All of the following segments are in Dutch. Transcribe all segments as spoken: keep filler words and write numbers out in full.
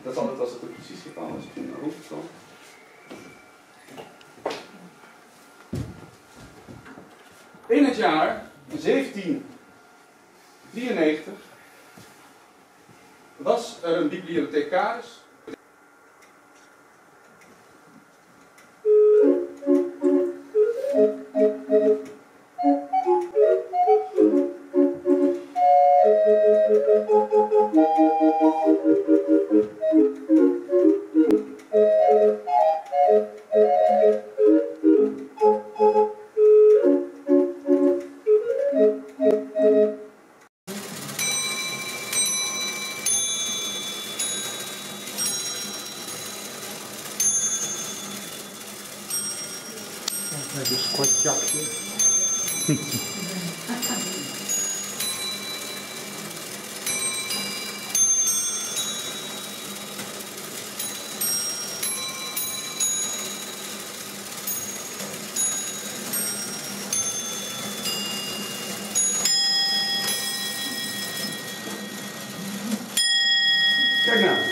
Dat is altijd als het een precies getal is, een hoofdgetal. In het jaar zeventien drieënnegentig was er een bibliothecaris. Met een squatjakje. Kijk nou.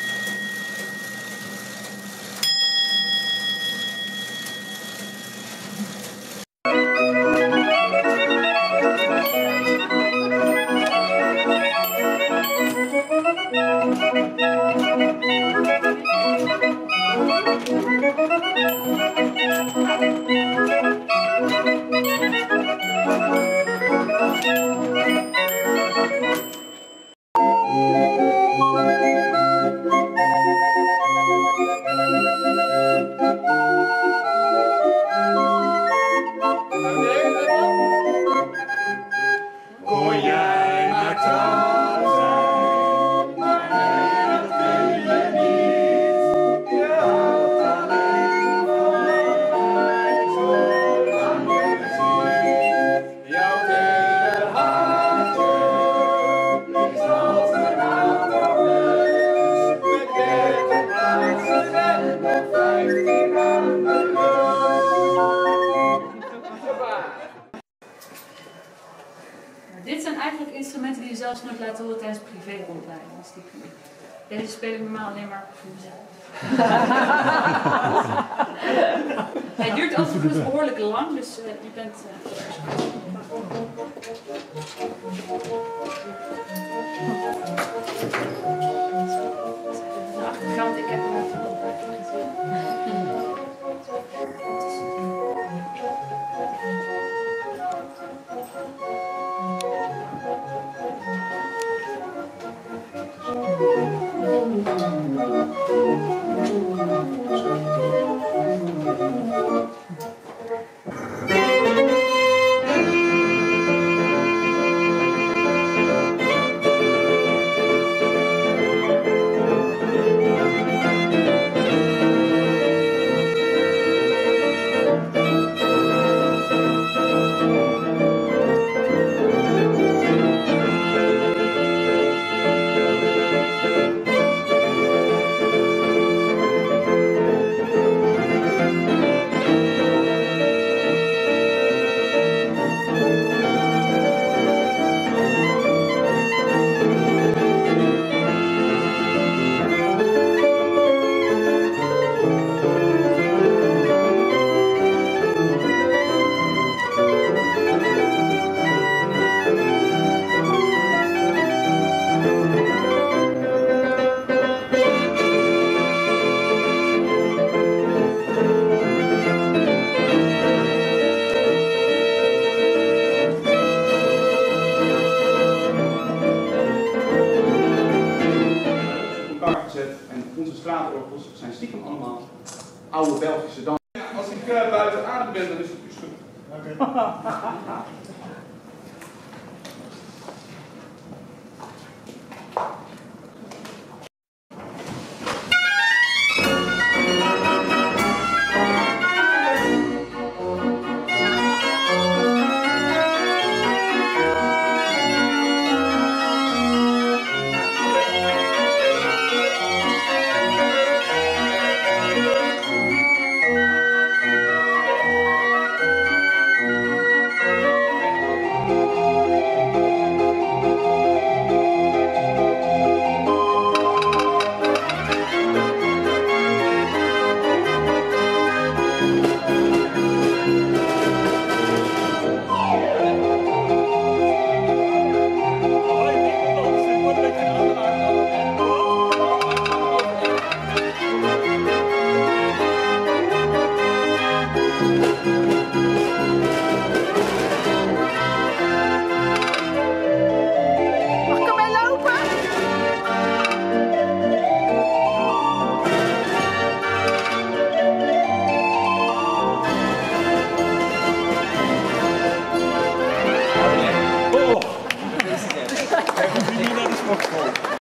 Kon jij maar trouw zijn, maar nee, dat kun je niet. Je houdt alleen van mij, zolang je me ziet. Jouw hele hartje is als een aanbouwles, met dertig plaatsen en nog vijftien aan de bus. Dit zijn eigenlijk instrumenten die je zelfs nooit laten horen tijdens privé rondleiding. Deze speel ik normaal alleen maar voor mezelf. Hij duurt overigens behoorlijk lang, dus uh, je bent... Uh, de achtergrond, ik heb hem even op gezien. En onze straatorgels zijn stiekem allemaal oude Belgische dansen. Ja, als ik uh, buiten adem ben, dan is het dus goed. Oké.